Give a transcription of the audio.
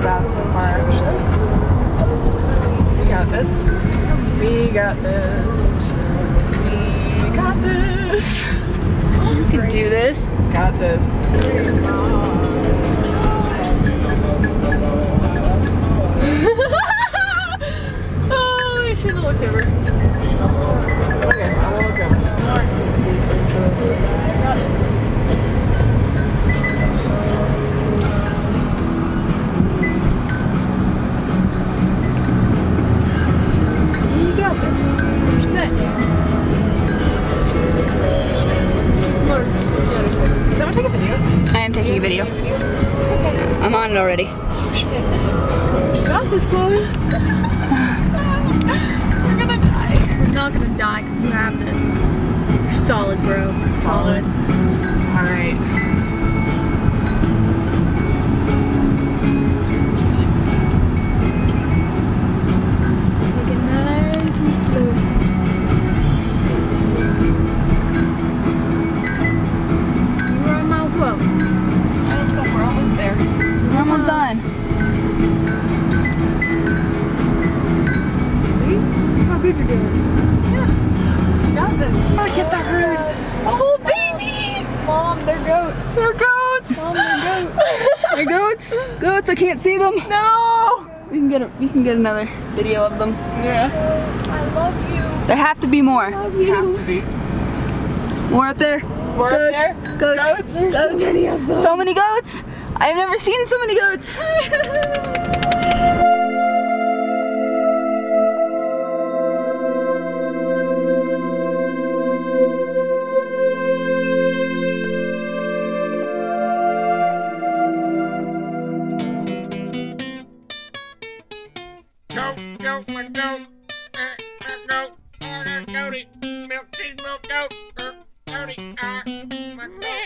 bad so far, actually. We got this. We got this. We got this. You can do this. Got this. Oh, I should have looked over. Okay, I will look over. I got this. You got this. You're set. Does someone take a video? I am taking a video. Okay. I'm on it already. You got this, Chloe. We're gonna die. We're not gonna die because you have this. You're solid, bro. Solid. Alright. Take it nice and slow. You were on mile 12. We're almost there. We're almost done. See? How good you're doing. Yeah. You got this. Oh, get the herd. A whole baby! Mom, they're goats. They're goats! Mom, they're goats. They're goats. Goats. I can't see them. No! We can get another video of them. Yeah. I love you. There have to be more. I love You you. have to be. More up there. More up there? Goats. Goats? There's so many of them. So many goats. I've never seen so many goats. Goat, my goat, goat, goaty, milk cheese, milk goat, goaty, my goat.